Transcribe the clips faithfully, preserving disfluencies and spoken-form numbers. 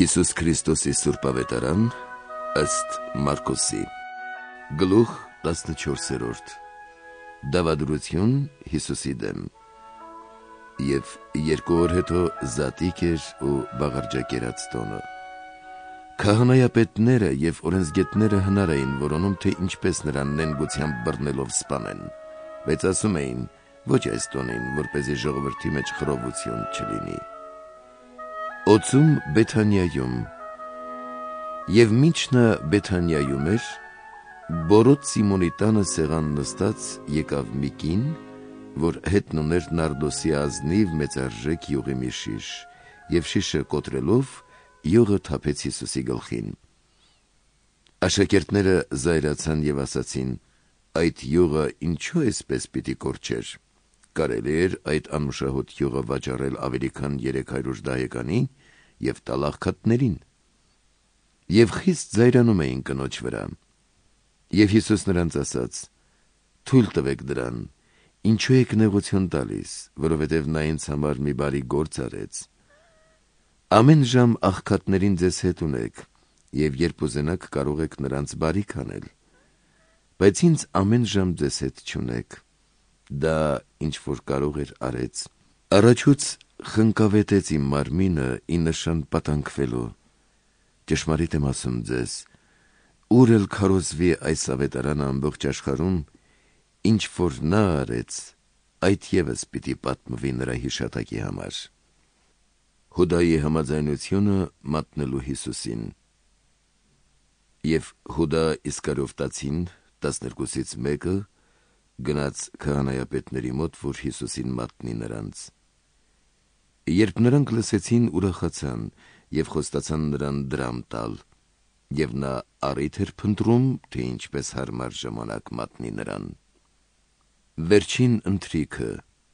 Հիսուս Քրիստոսի Սուրբ Ավետարան ըստ Մարկոսի Գլուխ տասնչորսերորդ Դավադրություն Հիսուսի դեմ Եվ երկու օր հետո զատիկ էր ու բաղարջակերած տոնը Քահանայապետները և օրենսգետները հնար էին որոնում, թե ինչպես նրան նենգությամբ բռնելով սպանեն, բայց ասում էին, ոչ այս տոնին, որպեսզի ժողովրդի մեջ խռովություն չլինի։ Օծում Բեթանիայում Եվ մինչ նա Բեթանիայում էր, Բորոտ Սիմոնի տանը սեղան նստած եկավ մի կին, որ հետն ուներ նարդոսի ազնիվ մեծարժեք յուղի մի շիշ, և շիշը կոտրելով յուղը թափեց Հիսուսի գլխին։ Աշակերտները զայրացան և ասացին. այդ յուղը ինչու էսպես պիտի կորչեր, կարելի էր այդ անուշահոտ յուղը վաճառել ավելի քան երեք հարյուր դահեկանի և տալ աղքատներին։ Եվ խիստ զայրանում էին կնոջ վրա։ Եվ Հիսուս նրանց ասաց. թույլ տվեք դրան, ինչու եք նեղություն տալիս, որովհետև նա ինձ համար մի բարի գործ արեց։ Ամեն ժամ աղքատներին ձեզ հետ ունեք, և երբ ուզենաք կարող եք նրանց բարիք անել, բայց ինձ ամեն ժամ ձեզ հետ չունեք։ Դա ինչ որ կարող էր արեց։ Առաջուց խնկավետեց իմ մարմինը ի նշան պատանքվելու։ Ճշմարիտ եմ ասում ձեզ, ուր էլ քարոզվի այս ավետարանը ամբողջ աշխարհում, ինչ որ նա արեց, այդ ևս պիտի պատմվի նրա հիշատակի համար։ Հուդայի համաձայնությունը մատնելու Հիսուսին Եվ Հուդա Իսկարիովտացին, տասներկուսից մեկը, գնաց քահանայապետների մոտ, որ Հիսուսին մատնի նրանց։ Երբ նրանք լսեցին, ուրախացան և խոստացան նրան դրամ տալ, և նա առիթ էր փնտրում, թե ինչպես հարմար ժամանակ մատնի նրան։ Վերջին ընթրիքը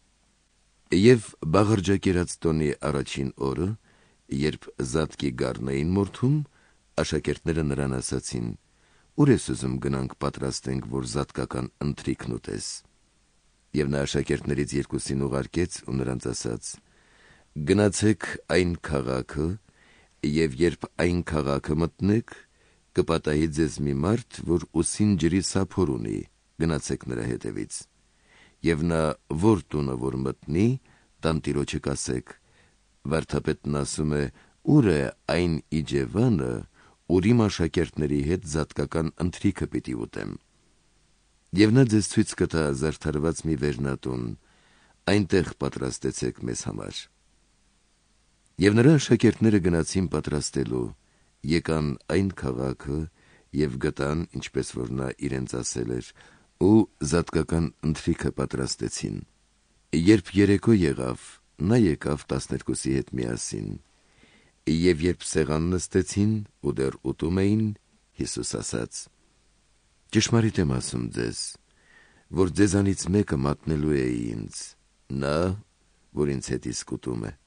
Եվ բաղարջակերած տոնի առաջին օրը, երբ զատկի գառն էին մորթում, աշակերտները նրան ասացին. ուր ես ուզում գնանք պատրաստենք, որ զատկական ընթրիքն ուտես։ Եվ նա աշակերտներից երկուսին ուղարկեց ու նրանց ասաց. գնացեք այն քաղաքը, և երբ այն քաղաքը մտնեք, կպատահի ձեզ մի մարդ, որ ուսին ջրի սափոր ունի, գնացեք նրա հետևից։ Եվ նա որ տունը որ մտնի, տանտիրոջը կասեք. վարդապետն ասում է, ուր է այն իջևանը, ուր իմ աշակերտների հետ զատկական ընթրիքը պիտի ուտեմ։ Եվ նա ձեզ ցույց կտա զարդարված մի վերնատուն, այնտեղ պատրաստեցեք մեզ համար։ Եվ նրա աշակերտները գնացին պատրաստելու, եկան այն քաղաքը և գտան, ինչպես որ նա իրենց ասել էր, ու զատկական ընթրիքը պատրաստեցին։ Երբ երեկո եղավ, նա եկավ տասներկուսի հետ միասին։ Եվ երբ սեղան նստեցին ու դեռ ուտում էին, Հիսուս ասաց. ճշմարիտ եմ ասում ձեզ, որ ձեզանից մեկը մատնելու է ինձ, նա, որ ինձ հետ իսկ ուտում է։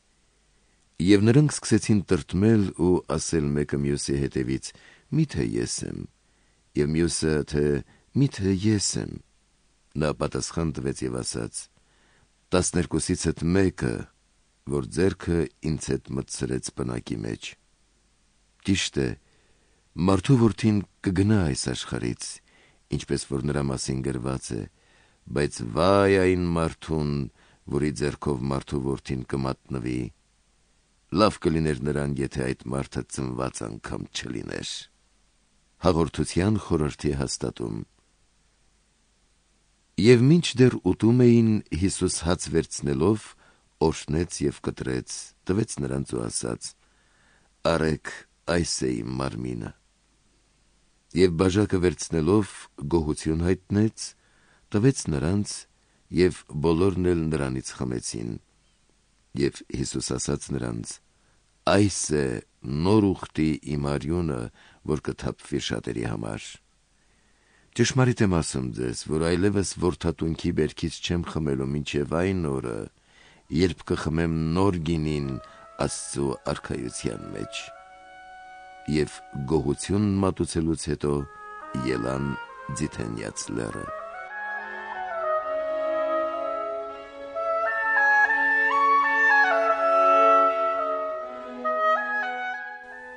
Եվ նրանք սկսեցին տրտմել ու ասել մեկը մյուսի հետևից. միթե ես եմ, և մյուսը, թե միթե ես եմ։ Նա պատասխան տվեց և ասաց. տասներկուսիցդ մեկը, որ ձեռքը ինձ հետ մտցրեց պնակի մեջ։ Ճիշտ է, մարդու որդին կգնա այս աշխարհից, ինչպես որ նրա մասին գրված է, բայց վայ այն մարդուն, որի ձեռքով մարդու որդին կմատնվի։ Լավ կլիներ նրան, եթե այդ մարդը ծնված անգամ չլիներ։ Հաղորդության խորհրդի հաստատում Եվ մինչ դեռ ուտում էին, Հիսուս հաց վերցնելով, օրհնեց և կտրեց, տվեց նրանց ու ասաց. արեք, այս է իմ մարմինը։ Եվ բաժակը վերցնելով, գոհություն հայտնեց, տվեց նրանց, և բոլորն էլ նրանից խմեցին։ Եվ Հիսուս ասաց նրանց. այս է նոր ուխտի իմ արյունը, որ կթափվի շատերի համար։ Ճշմարիտ եմ ասում ձեզ, որ այլևս որդատունքի բերքից չեմ խմելու մինչև այն օրը, երբ կխմեմ նոր գինին Աստծու արքայության մեջ։ Եվ գոհություն մատուցելուց հետո ելան Ձիթենյաց լեռը։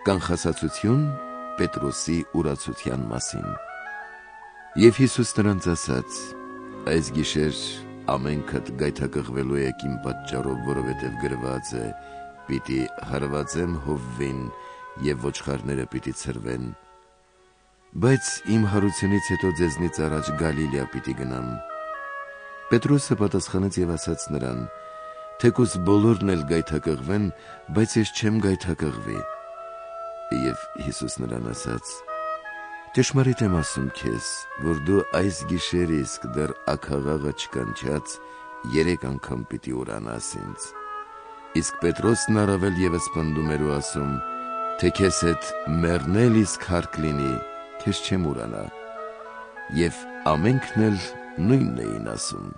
Կանխասացություն Պետրոսի ուրացության մասին։ Եվ Հիսուս նրանց ասաց. այս գիշեր ամենքդ գայթակղվելու եք իմ պատճառով, որովհետև գրված է. պիտի հարվածեմ հովվին և ոչխարները պիտի ցրվեն։ Բայց իմ հարությունից հետո ձեզնից առաջ Գալիլեա պիտի գնամ։ Պետրոսը պատասխանեց և ասաց նրան. թեկուզ բոլորն էլ գայթակղվեն, բայց ես չեմ գայթակղվի։ Եվ Հիսուս նրան ասաց. ճշմարիտ եմ ասում քեզ, որ դու այս գիշեր իսկ դեռ աքաղաղը չկանչած երեք անգամ պիտի ուրանաս ինձ։ Իսկ Պետրոսն առավել ևս պնդում էր ու ասում. թե քեզ հետ մեռնել իսկ հարկ լինի, քեզ չեմ ուրանա։ Եվ ամենքն էլ նույնն էին ասում։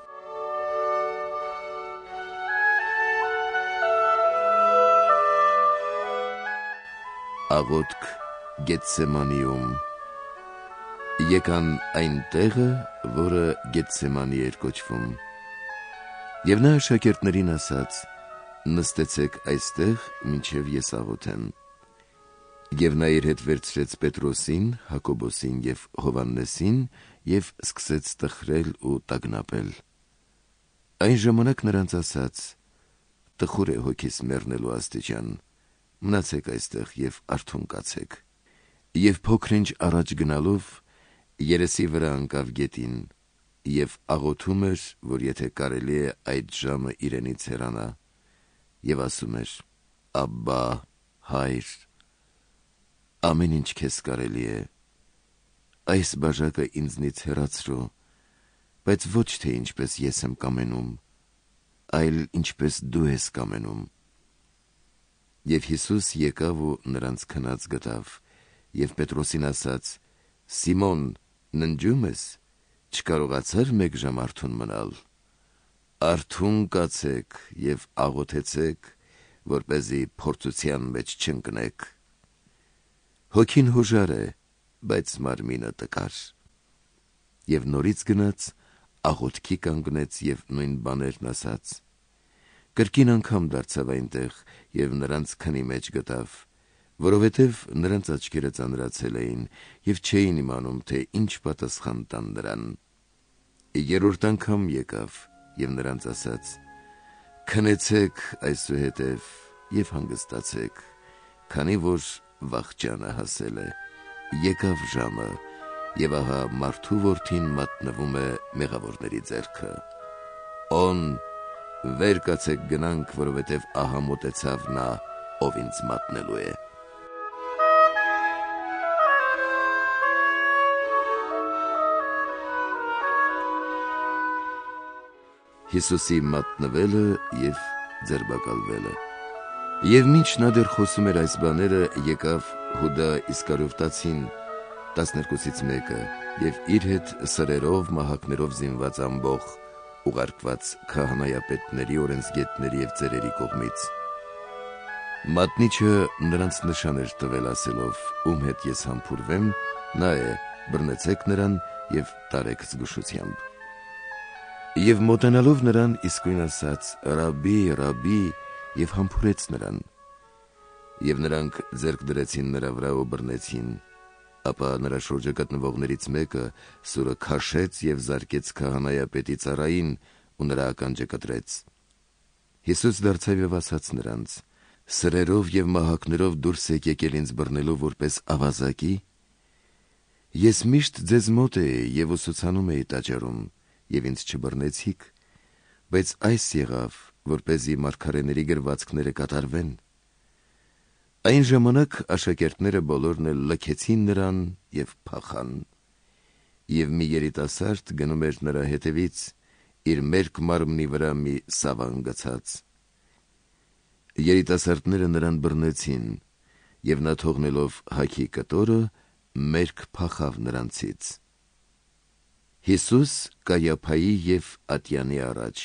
Աղոթք Գեթսեմանիում։ Եկան այն տեղը, որը Գեթսեմանի էր կոչվում։ Եվ նա աշակերտներին ասաց. նստեցեք այստեղ, մինչև ես աղոթեմ։ Եվ նա իր հետ վերցրեց Պետրոսին, Հակոբոսին և Հովհաննեսին և սկսեց տխրել ու տագնապել։ Այն ժամանակ նրանց ասաց. տխուր է հոգիս մեռնելու աստիճան, մնացեք այստեղ և արթուն կացեք։ Եվ փոքր-ինչ առաջ գնալով երեսի վրա ընկավ գետին և աղոթում էր, որ եթե կարելի է այդ ժամը իրենից հեռանա, և ասում էր. Աբբա, Հայր, ամեն ինչ քեզ կարելի է, այս բաժակը ինձնից հեռացրու, բայց ոչ թե ինչպես ես եմ կամենում, այլ ինչպես դու ես կամենում։ Եվ Հիսուս եկավ ու նրանց քնած գտավ, և Պետրոսին ասաց. Սիմոն, ննջում ես, չկարողացար մեկ ժամ արթուն մնալ։ Արթուն կացեք և աղոթեցեք, որպեսզի փորձության մեջ չընկնեք։ Հոգին հոժար է, բայց մարմինը տկար։ Եվ նորից գնաց, աղոթքի կանգնեց և նույն բաներն ասաց։ Կրկին անգամ դարձավ այնտեղ և նրանց քնի մեջ գտավ, որովհետև նրանց աչքերը ծանրացել էին և չէին իմանում, թե ինչ պատասխան տան նրան։ Երրորդ անգամ եկավ և նրանց ասաց. քնեցեք այսուհետև և հանգստացեք, քանի որ վախճանը հասել է, եկավ ժամը, և ահա մարդու որդին մատնվում է մեղավորների ձեռքը։ Օն, վեր կացեք գնանք, որովհետև ահա մոտեցավ նա, ով ինձ մատնելու է։ Հիսուսի մատնվելը և ձերբակալվելը։ Եվ մինչ նա դեռ խոսում էր այս բաները, եկավ Հուդա Իսկարիովտացին, տասներկուսից մեկը, և իր հետ սրերով, մահակներով զինված ամբոխ, ուղարկված քահանայապետների, օրենսգետների և ծերերի կողմից։ Մատնիչը նրանց նշան էր տվել ասելով. ում հետ ես համբուրվեմ, նա է, բռնեցեք նրան և տարեք զգուշությամբ։ Եվ մոտենալով նրան իսկույն ասաց. Ռաբբի, Ռաբբի, և համբուրեց նրան։ Եվ նրանք ձեռք դրեցին նրա վրա ու բռնեցին։ Ապա նրա շուրջը գտնվողներից մեկը սուրը քաշեց և զարկեց քահանայապետի ծառային ու նրա ականջը կտրեց։ Հիսուս դարձավ և ասաց նրանց. սրերով և մահակներով դուրս եք եկել ինձ բռնելու որպես ավազակի։ Ես միշտ ձեզ մոտ էի և ուսուցանում էի տաճարում, և ինձ չբռնեցիք, բայց այս եղավ, որպեսզի մարգարեների գրվածքները կատարվեն։ Այն ժամանակ աշակերտները բոլորն էլ լքեցին նրան և փախան։ Եվ մի երիտասարդ գնում էր նրա հետևից, իր մերկ մարմնի վրա մի սավան գցած։ Երիտասարդները նրան բռնեցին, և նա թողնելով հագի կտորը, մերկ փախավ նրանցից։ Հիսուս Կայափայի և Ատյանի առաջ։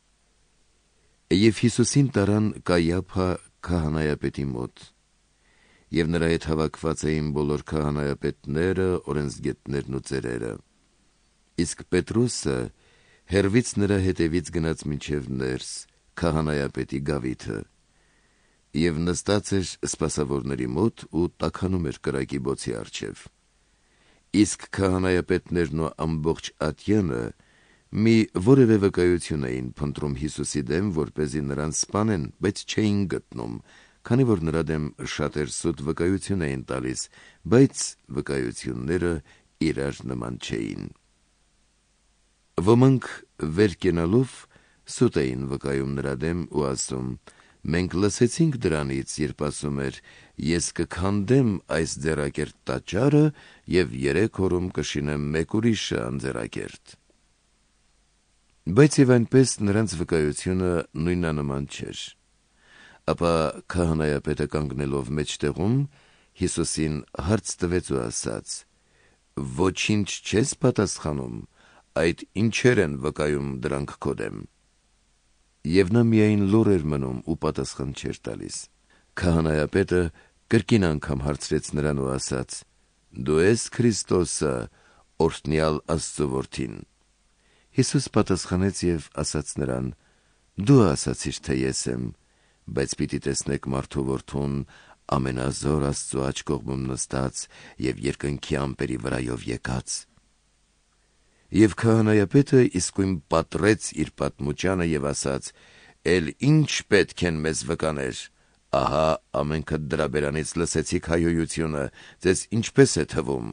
Եվ Հիսուսին տարան Կայափա քահանայապետի մոտ, և նրա հետ հավաքված էին բոլոր քահանայապետները, օրենսգետներն ու ծերերը։ Իսկ Պետրոսը հեռվից նրա հետևից գնաց մինչև ներս, քահանայապետի գավիթը, եւ նստած էր սպասավորների մոտ ու տաքանում էր կրակի բոցի առջև։ Իսկ քահանայապետներն ու ամբողջ ատյանը մի որևէ վկայություն էին փնտրում Հիսուսի դեմ, որպեսզի նրան սպանեն, բայց չէին գտնում, քանի որ նրա դեմ շատեր սուտ վկայություն էին տալիս, բայց վկայությունները իրար նման չէին։ Ոմանք վեր կենալով սուտ էին վկայում նրա դեմ ու ասում. «Մենք լսեցինք դրանից, երբ ասում էր. ես կքանդեմ այս ձեռակերտ տաճարը եւ երեք օրում կշինեմ մեկ ուրիշը անձեռակերտ»։ Բայց եւ այնպես նրանց վկայությունը նույնանման չէր։ Ապա քահանայապետը կանգնելով մեջտեղում Հիսուսին հարց տվեց ու ասաց. «Ոչինչ չես պատասխանում, այդ ինչեր են վկայում դրանք քո դեմ»։ Եվ նա միայն լուռ էր մնում ու պատասխան չէր տալիս։ Քահանայապետը կրկին անգամ հարցրեց նրան ու ասաց. «Դու ես Քրիստոսը, օրհնյալ Աստծու որդին»։ Հիսուս պատասխանեց եւ ասաց նրան. «Դու ասացիր, թե ես եմ, բայց պիտի տեսնեք մարդու որդուն ամենազոր Աստծու աջ կողմում նստած եւ երկնքի ամպերի վրայով եկած»։ Եվ քահանայապետը իսկույն պատռեց իր պատմուճանը եւ ասաց. «Էլ ինչ պետք են մեզ վկաներ, ահա ամենքը դրա բերանից լսեցիք հայհոյությունը, ձեզ ինչպես է թվում»։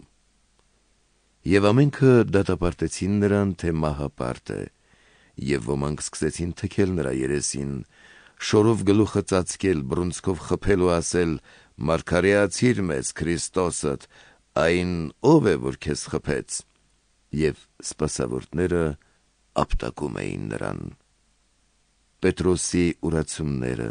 Եվ ամենքը դատապարտեցին նրան, թե մահապարտ է, եւ ոմանք սկսեցին թքել նրա երեսին, շորով գլուխը ծածկել, բռունցքով խփել ու ասել. «Մարգարեացիր մեզ, Քրիստոսդ, այն ո՞վ է, որ քեզ խփեց»։ Եվ սպասավորները ապտակում էին նրան։ Պետրոսի ուրացումները։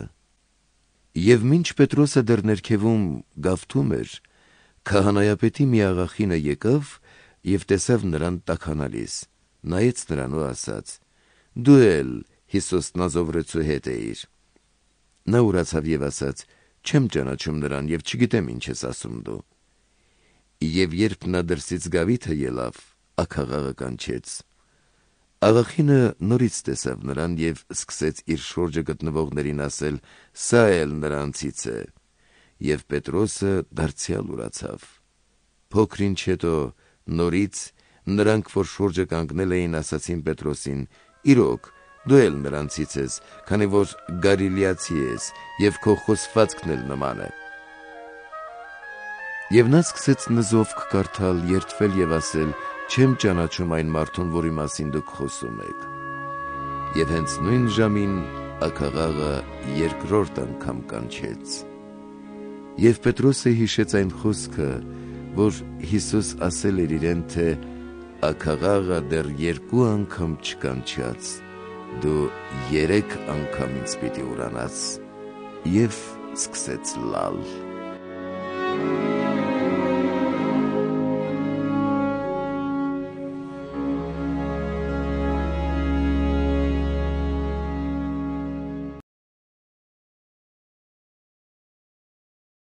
Եվ մինչ Պետրոսը դեռ ներքևում գավթում էր, քահանայապետի մի աղախինը եկավ եւ տեսավ նրան տաքանալիս, նայեց նրան ու ասաց. «Դու էլ Հիսուս Նազովրեցու հետ էիր»։ Նա ուրացավ եւ ասաց. «Չեմ ճանաչում նրան եւ չգիտեմ ինչ ես ասում դու»։ Եվ երբ նա դրսից գավիթը ելավ, աքաղաղը կանչեց։ Աղախինը նորից տեսավ նրան եւ սկսեց իր շուրջը գտնվողներին ասել. «Սա էլ նրանցից է»։ Եվ Պետրոսը դարձյալ ուրացավ։ Փոքր ինչ հետո նորից նրանք, որ շուրջը կանգնել էին, ասացին Պետրոսին. «Իրոք, դու էլ նրանցից ես, քանի որ գալիլեացի ես, եւ քո խոսվածքն էլ նման է»։ Եվ նա սկսեց նզովք կարդալ, երդվել եւ ասել. «Չեմ ճանաչում այն մարդուն, որի մասին դուք խոսում եք»։ Եվ հենց նույն ժամին աքաղաղը երկրորդ անգամ կանչեց։ Եվ Պետրոսը հիշեց այն խոսքը, որ Հիսուս ասել էր իրեն, թե «Աքաղաղը դեռ երկու անգամ չկանչած, դու երեք անգամ ինձ պիտի ուրանաս»։ Եվ սկսեց լալ։